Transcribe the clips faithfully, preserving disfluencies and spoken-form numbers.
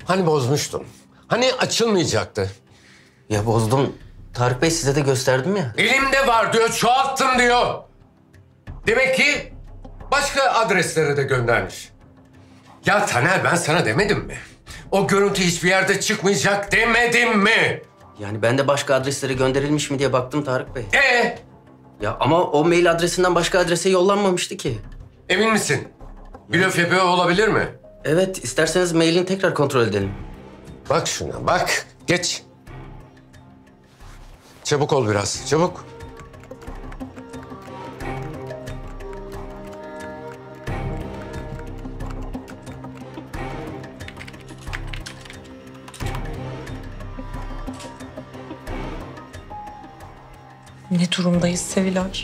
Hani bozmuştun? Hani açılmayacaktı? Ya bozdum. Tarık Bey size de gösterdim ya. Elimde var diyor, çoğalttım diyor. Demek ki başka adreslere de göndermiş. Ya Taner, ben sana demedim mi? O görüntü hiçbir yerde çıkmayacak demedim mi? Yani ben de başka adreslere gönderilmiş mi diye baktım Tarık Bey. Ee? Ya ama o mail adresinden başka adrese yollanmamıştı ki. Emin misin? Blöf yapıyor olabilir mi? Evet, isterseniz mailini tekrar kontrol edelim. Bak şuna, bak. Geç. Çabuk ol biraz, çabuk. Ne durumdayız Sevilay?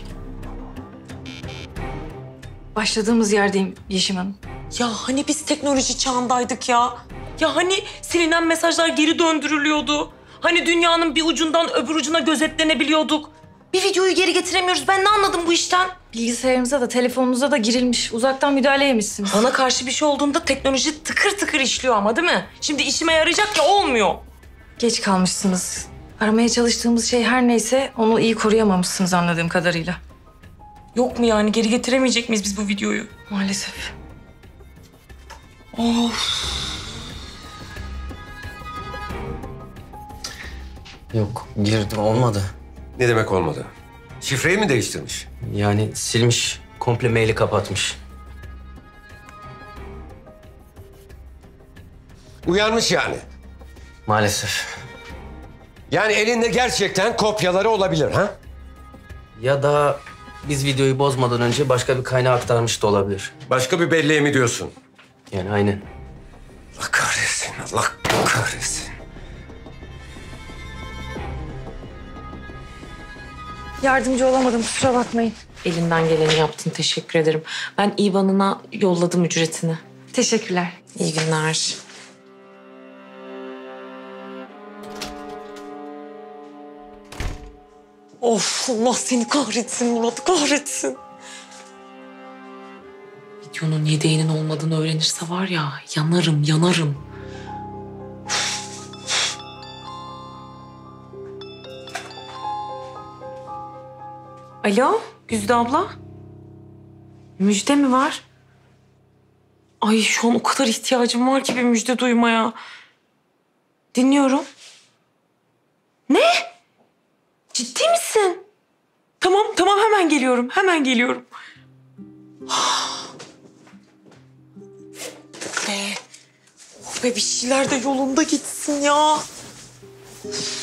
Başladığımız yerdeyim Yeşim Hanım. Ya hani biz teknoloji çağındaydık ya? Ya hani silinen mesajlar geri döndürülüyordu? Hani dünyanın bir ucundan öbür ucuna gözetlenebiliyorduk? Bir videoyu geri getiremiyoruz. Ben ne anladım bu işten? Bilgisayarımıza da telefonunuza da girilmiş. Uzaktan müdahale yemişsiniz. Bana karşı bir şey olduğunda teknoloji tıkır tıkır işliyor ama değil mi? Şimdi işime yarayacak ya olmuyor. Geç kalmışsınız. Aramaya çalıştığımız şey her neyse onu iyi koruyamamışsınız anladığım kadarıyla. Yok mu yani? Geri getiremeyecek miyiz biz bu videoyu? Maalesef. Of. Yok, girdim olmadı. Ne demek olmadı? Şifreyi mi değiştirmiş? Yani silmiş, komple maili kapatmış. Uyanmış yani. Maalesef. Yani elinde gerçekten kopyaları olabilir ha? Ya da biz videoyu bozmadan önce başka bir kaynağa aktarmış da olabilir. Başka bir belleğe mi diyorsun? Yani aynen. Allah kahretsin, Allah kahretsin. Yardımcı olamadım, kusura bakmayın. Elinden geleni yaptın. Teşekkür ederim. Ben İ B A N'ına yolladım ücretini. Teşekkürler. İyi günler. Of, Allah seni kahretsin Murat, kahretsin. Videonun yedeğinin olmadığını öğrenirse var ya, yanarım, yanarım. Alo, Güzde abla. Müjde mi var? Ay şu an o kadar ihtiyacım var ki bir müjde duymaya. Dinliyorum. Ne? Ciddi misin? Tamam, tamam hemen geliyorum, hemen geliyorum. Be, oh be bir şeyler de yolunda gitsin ya.